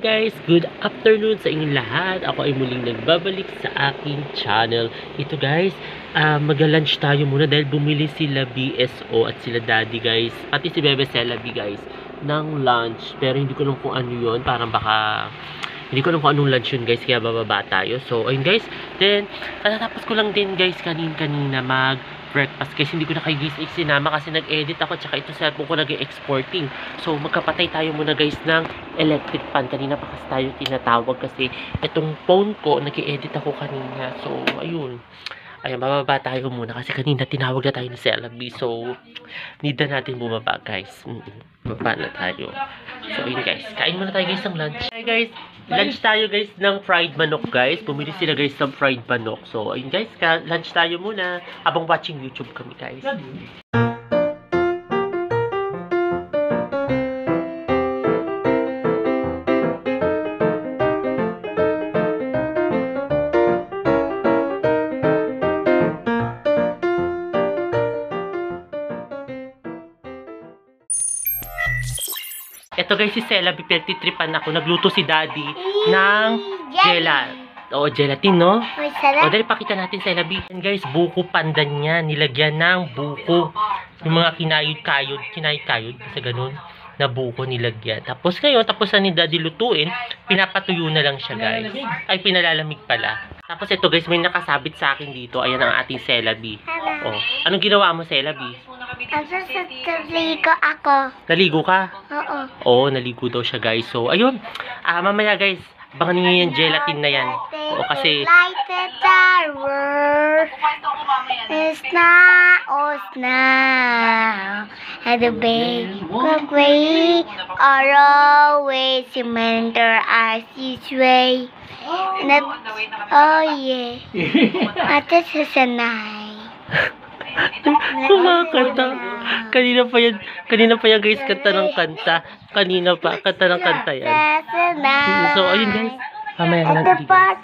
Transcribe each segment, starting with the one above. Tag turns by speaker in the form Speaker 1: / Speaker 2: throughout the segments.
Speaker 1: guys, good afternoon sa inyong lahat. Ako ay muling nagbabalik sa aking channel. Ito guys, mag-lunch tayo muna dahil bumili sila BSO at sila Daddy guys, pati si Bebe Celabi guys ng lunch. Pero hindi ko alam kung ano yun, parang baka hindi ko alam kung anong lunch yun guys, kaya bababa tayo. So ayun guys, then katatapos ko lang din guys kanina mag-breakfast guys. Hindi ko na kayo guys sinama kasi nag-edit ako, tsaka ito cellphone ko nag-exporting. So magkapatay tayo muna guys ng electric fan. Kanina pa kasi tayo tinatawag kasi itong phone ko nag-edit ako kanina. So ayun, bababa tayo muna kasi kanina tinawag na tayo ni Celabi. So need na natin bumaba guys. Baba na tayo. So ayun guys, kain muna tayo guys ng lunch. Hi guys, lunch tayo guys ng fried manok guys. Bumili sila guys ng fried manok. So ayun guys, lunch tayo muna habang watching YouTube kami guys. Ito guys, si Celabi, tripan ako. Nagluto si Daddy ng gelatin, no? O, dali pakita natin, Celabi. And guys, buko pandan niya. Nilagyan ng buko. Yung mga kinayod-kayod, kasi ganun, na buko nilagyan. Tapos ngayon, tapos na ni Daddy lutuin, pinapatuyo na lang siya, guys. Ay, pinalalamig pala. Tapos ito guys, may nakasabit sa akin dito. Ayan ang ating Celabi. O, anong ginawa mo, Celabi?
Speaker 2: Naligo ako.
Speaker 1: Naligo ka?
Speaker 2: Oo.
Speaker 1: Oo, naligo daw siya guys. So, ayun. Mamaya guys, baka niyo yung gelatin na yan. Oo, kasi
Speaker 2: Light the tower. It's now. And the baby way are always remember us this way. Oh yeah. This is a night.
Speaker 1: Kumakanta. Kanina pa yan guys, kanta ng kanta. Kanina pa, kanta ng kanta yan. So, ayun guys. Mamaya na lang.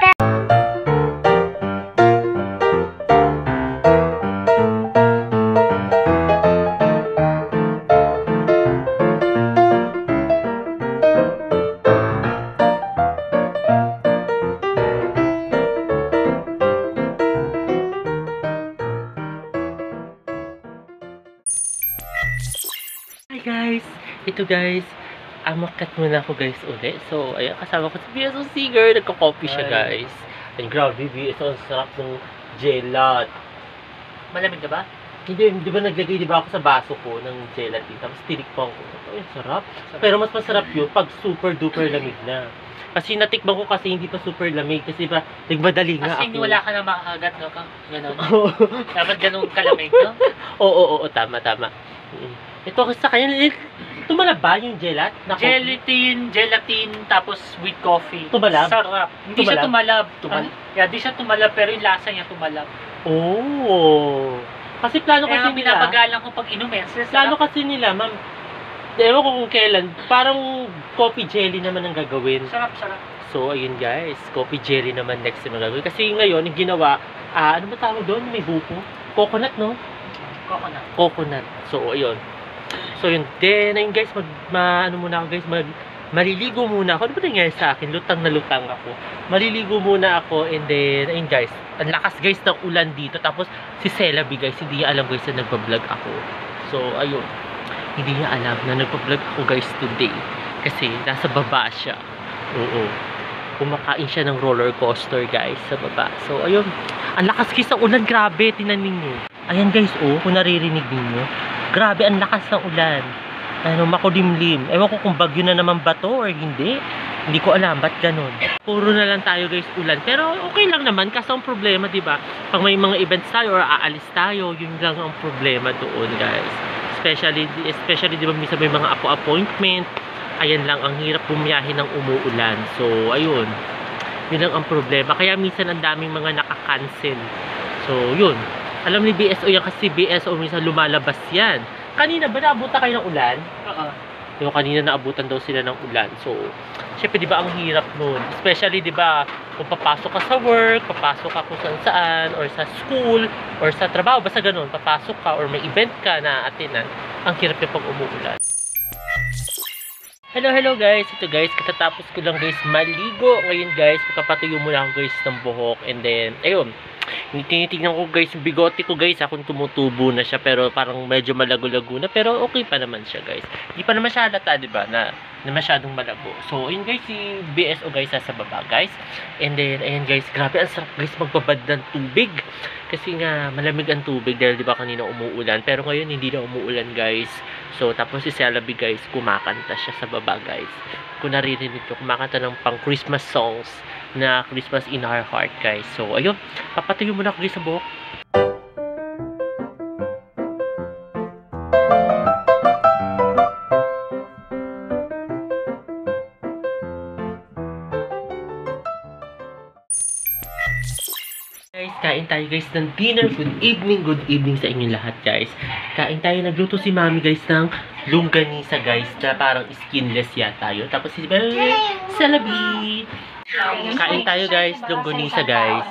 Speaker 1: Guys, ito guys, amakat muna ako guys uli. So, ayan, kasama ko si BSO Seeger. Nagka-coffee siya guys. And grabe, BSO, ang sarap ng gelat. Malamig na ba? Hindi, di ba naglagay ba ako sa baso ko ng gelatin? Tapos tinikpang ko. Ay, sarap. Pero mas masarap yun pag super duper lamig na. Kasi natikbang ko kasi hindi pa super lamig. Kasi ba, nagmadali nga
Speaker 3: kasi
Speaker 1: ako. Kasi
Speaker 3: wala ka na makakagat, no? Ganon. Dapat ganun kalamig, no?
Speaker 1: Oo, tama. Ito kasi sa kanya, tumalab ba yung gelat?
Speaker 3: Gelatin, tapos with coffee.
Speaker 1: Tumalab?
Speaker 3: Sarap. Hindi siya tumalab. Yeah, di siya tumalab, pero yung lasa niya tumalab.
Speaker 1: Oh. Kasi plano
Speaker 3: kaya
Speaker 1: kasi nila.
Speaker 3: Pinapagalang ko pag inumin.
Speaker 1: Plano kasi nila, ma'am. Ewan ko kung kailan. Parang coffee jelly naman ang gagawin.
Speaker 3: Sarap.
Speaker 1: So, ayun guys. Coffee jelly naman next time ang gagawin. Kasi ngayon, yung ginawa, ano ba tawag doon? May buko? Coconut, no? Coconut. So, ayun. So yun, then ayun guys, maliligo muna ako. Ano ba nangyari sa akin? Lutang ako. Maliligo muna ako and then, ayun guys, ang lakas guys ng ulan dito. Tapos si Celabi guys, hindi niya alam guys na nagpa-vlog ako. So ayun, hindi niya alam na nagpa-vlog ako guys today. Kasi nasa baba siya. Oo. Kumakain siya ng roller coaster guys sa baba. So ayun, ang lakas guys ng ulan, grabe, tinanin niyo. Ayan guys, kung naririnig niyo. Grabe, ang lakas ng ulan. Makulimlim. Ewan ko kung bagyo na naman ba to or hindi. Hindi ko alam, ba't ganun? Puro na lang tayo guys ulan. Pero okay lang naman, kasi ang problema, diba? Pag may mga events tayo or aalis tayo, yun lang ang problema doon guys. Especially diba, minsan may mga appointment. Ayan lang, ang hirap bumiyahe ng umuulan. So, ayun. Yun lang ang problema. Kaya minsan ang daming mga naka-cancel. So, yun. Alam ni BSO yan kasi BSO minsan lumalabas yan. Kanina ba naabutan kayo ng ulan? Yung kanina naabutan daw sila ng ulan. So, syempre 'di ba ang hirap noon. Especially 'di ba kung papasok ka sa work, papasok ka kung saan or sa school or sa trabaho, basta ganoon, papasok ka or may event ka na atinan. Ang hirap yung pag umuulan. Hello guys. Ito guys, katatapos ko lang guys maligo. Ngayon guys, magpapatuyo muna ako guys ng buhok. And then, ayun. Tinitignan ko guys yung bigote ko guys. Kung tumutubo na siya. Pero parang medyo malago-lago na. Pero okay pa naman siya guys. Hindi pa naman siya halata, diba? Na masyadong malago. So, ayun guys, si BSO guys nasa baba guys. And then, ayun guys, grabe ang sarap guys magbabad ng tubig. Kasi nga, malamig ang tubig dahil diba kanina umuulan. Pero ngayon, hindi na umuulan guys. So, tapos si Celabi guys, kumakanta siya sa baba guys. Kung naririnig ko, kumakanta ng pang Christmas songs na Christmas in our heart guys. So, ayun, papatuyo muna ako guys sa buhok. Guys, kain tayo guys ng dinner. Good evening sa inyo lahat guys. Kain tayo, nagluto si mami guys ng longganisa guys na parang skinless yata yun. Tapos si Celabi. Kain tayo guys, longganisa guys.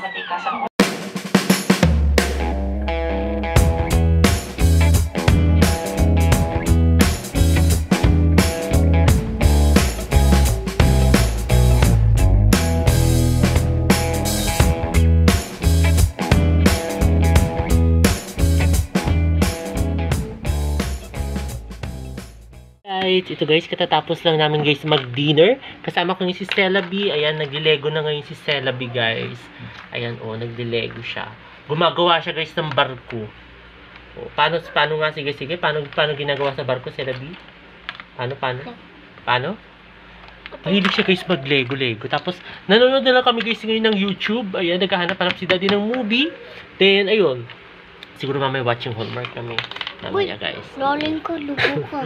Speaker 1: Ito guys, katatapos lang namin guys mag-dinner. Kasama ko ni si Celabi. Ayan, nagli-lego na ngayon si Celabi guys. Ayan, oh, nagli-lego siya. Gumagawa siya guys ng barko. Oh, paano nga, sige, paano ginagawa sa barko, Celabi? Paano? Mahilig siya guys mag-lego. Tapos, nanonood na lang kami guys ngayon ng YouTube. Ayan, naghahanap-hanap si Daddy ng movie. Then, ayun. Siguro mamaya watching homework kami. Mamaya guys.
Speaker 2: Rolling ko, lugo ko.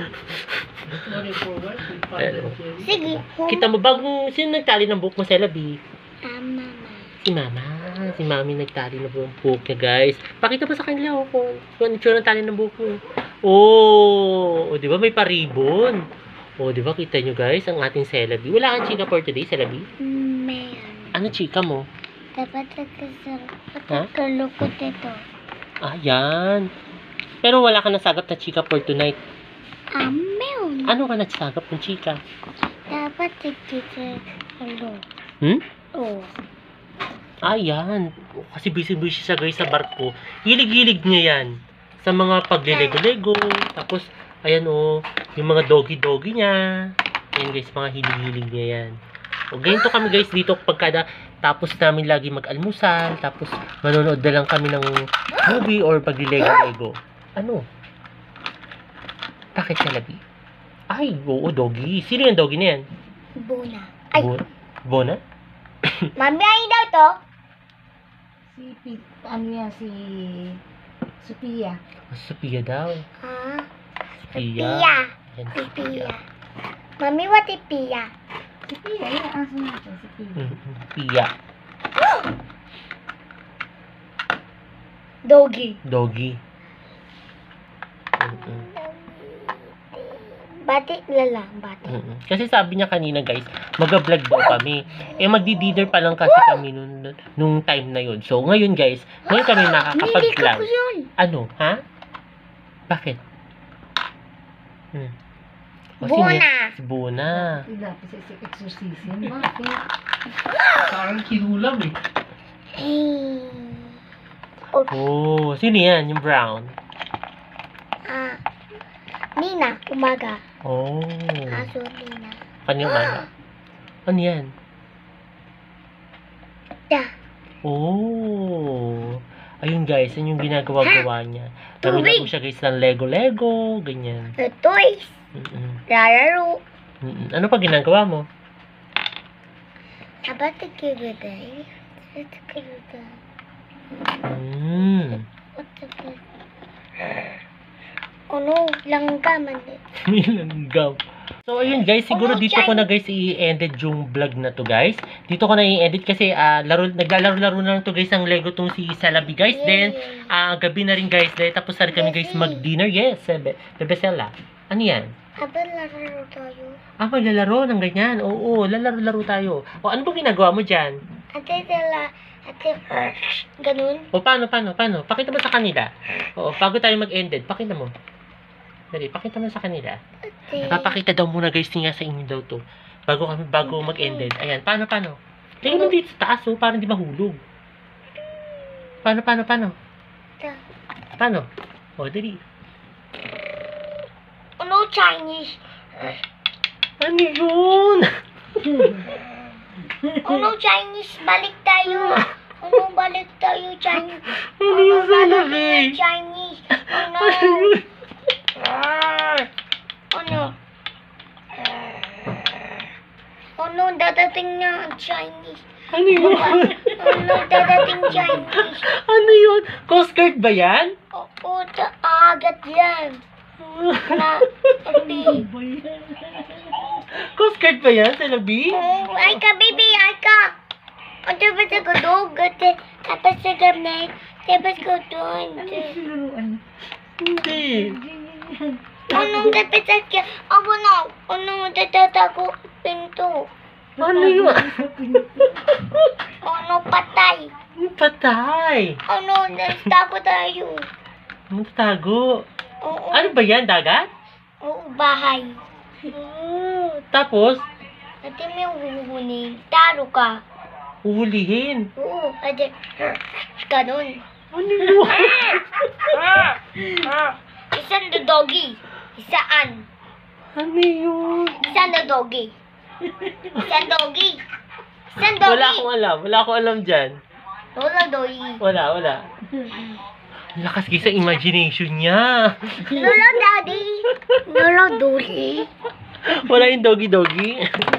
Speaker 2: Sige.
Speaker 1: Kita mo bagong, sino nagtali ng buhok mo, Celabi?
Speaker 2: Mama.
Speaker 1: Si Mama. Si Mami nagtali ng buhok niya, guys. Pakita mo sa kanila, kung ano yung tali ng buhok mo. Oh, di ba may paribon? Oh, di ba kita nyo, guys, ang ating Celabi. Wala kang chika for today, Celabi?
Speaker 2: Meron.
Speaker 1: Ano chika mo?
Speaker 2: Dapat nagkasalukot ito.
Speaker 1: Ayan. Pero wala ka nasagap na chika for tonight.
Speaker 2: Meron.
Speaker 1: Ano ka nagsagap ng chika?
Speaker 2: Dapat nagkasalukot. Oo.
Speaker 1: Ayan. Kasi busy siya guys sa barko. Hilig-hilig niya yan. Sa mga paglilego-lego. Tapos, ayan o. Yung mga doggy-doggy niya. Ayan guys, mga hilig-hilig niya yan. O, ganito kami guys dito pagkada tapos namin lagi mag-almusal. Tapos, manonood na lang kami ng movie or paglilego-lego. Ano? Bakit Celabi? Ay, oo, doggy. Sino yung doggy na yan?
Speaker 2: Bona. Ay,
Speaker 1: Bona?
Speaker 2: mami, ay daw to.
Speaker 4: Si Sophia.
Speaker 1: Sophia daw. Sophia. Yan,
Speaker 2: Sophia. Mami, what is Pia?
Speaker 4: Sophia, yung aso natin, Sophia.
Speaker 1: Pia.
Speaker 2: Doggy. Bati lang.
Speaker 1: Kasi sabi niya kanina guys, mag-vlog daw kami. Magdi-dinner pa lang kasi kami nung time na yun. So ngayon guys, ngayon kami nakakapag-vlog. Ano? Ha? Bakit? Si Bona.
Speaker 4: Dapat sa exorcism. Bakit?
Speaker 1: Parang kinulam eh.
Speaker 2: Hey.
Speaker 1: Oh, sino yan? Yung brown?
Speaker 2: Nina, umaga.
Speaker 1: Oh.
Speaker 2: Aso Nina.
Speaker 1: Kanyang umaga. Ano yan?
Speaker 2: Da.
Speaker 1: Oh. Ayun guys, yun yung ginagawa-gawa niya. Laro siya guys ng Lego, ganyan.
Speaker 2: The toys. Lalaro.
Speaker 1: Ano pa ginagawa mo?
Speaker 2: Dapat nagkibiday. Ano, langgam.
Speaker 1: Langgam. So, ayun guys, siguro dito ko na guys i-ended yung vlog na to guys. Dito ko na i-edit kasi naglalaro-laro na lang to guys ang Lego tong si Celabi guys. Then, gabi na rin guys. Then, tapos na rin kami guys mag-dinner. Yes, Bebe Cela. Ano yan?
Speaker 2: Lalaro tayo.
Speaker 1: Maglalaro ng ganyan. Oo, lalaro-laro tayo. O, ano ba ginagawa mo dyan?
Speaker 2: Ganun.
Speaker 1: O, paano? Pakita mo sa kanila. Oo, bago tayo mag-ended. Pakita mo. Dali, pakita mo sa kanila.
Speaker 2: Ate.
Speaker 1: Papakita daw muna guys niya sa inyo daw to. Bago mag-ended. Ayan, paano? Tingnan mo dito sa taas oh, para hindi mahulog. Paano?
Speaker 2: Ta-
Speaker 1: Paano? O, dali.
Speaker 2: Ano Chinese?
Speaker 1: Ano yun?
Speaker 2: Ano Chinese? Balik tayo. Ano balik tayo Chinese?
Speaker 1: Ano yung
Speaker 2: dadating
Speaker 1: salabi?
Speaker 2: na Chinese? Ano?
Speaker 1: Ano yun?
Speaker 2: Ano? Ano dadating na Chinese?
Speaker 1: Ano yun?
Speaker 2: Ano dadating Chinese?
Speaker 1: Ano yun? Coast Guard ba yan?
Speaker 2: Oo, agad yan. Na, ate.
Speaker 1: Coast Guard ba yan, Celabi?
Speaker 2: Oh, ay ka, baby, ay ka. Ano ba sa gudog? Tapos sa gamit. Tapos ko doon.
Speaker 4: Sinuruan.
Speaker 1: Hindi.
Speaker 2: Anong dapat sa kya? Abo na. Anong tatatago pinto?
Speaker 1: Ano yun?
Speaker 2: Ano patay?
Speaker 1: Patay.
Speaker 2: Ano, tago tayo.
Speaker 1: Ano tago?
Speaker 2: Oo.
Speaker 1: Ano ba yan, dagat?
Speaker 2: Oo, bahay.
Speaker 1: Tapos,
Speaker 2: Ate may huhunin. Taro ka.
Speaker 1: uhulihin.
Speaker 2: Oo, ate. Ganun.
Speaker 1: Ano yun?
Speaker 2: Isang the doggy. Isaan.
Speaker 1: Ano yun?
Speaker 2: Isang the doggy. Isang doggy. Isang doggy.
Speaker 1: Wala akong alam dyan.
Speaker 2: Lola doggy.
Speaker 1: Wala. Ang lakas guys sa imagination niya.
Speaker 2: Lola daddy. Lola doggy.
Speaker 1: Wala yung doggy.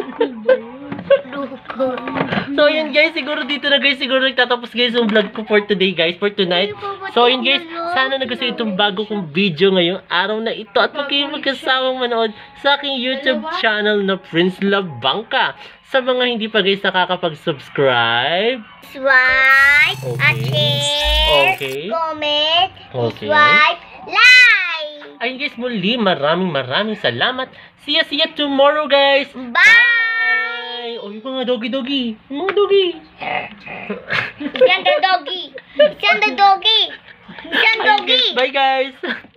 Speaker 2: Luko.
Speaker 1: So yun guys, siguro dito na guys, siguro nagtatapos guys yung vlog ko for today guys, for tonight. So yun guys, sana nagustuhan itong bago kong video ngayong araw na ito at huwag kayong magkasawang manood sa aking YouTube channel na Prince Love Bangka. Sa mga hindi pa guys nakakapag-subscribe,
Speaker 2: Swipe.
Speaker 1: Okay.
Speaker 2: At share.
Speaker 1: Okay.
Speaker 2: Comment.
Speaker 1: Okay.
Speaker 2: Swipe. Like.
Speaker 1: ayun guys, muli maraming salamat. See ya tomorrow guys.
Speaker 2: Bye.
Speaker 1: O yung mga doggy. Mga doggy.
Speaker 2: Isang the doggy. Isang the doggy. Isang
Speaker 1: Ayun,
Speaker 2: doggy.
Speaker 1: guys, bye guys.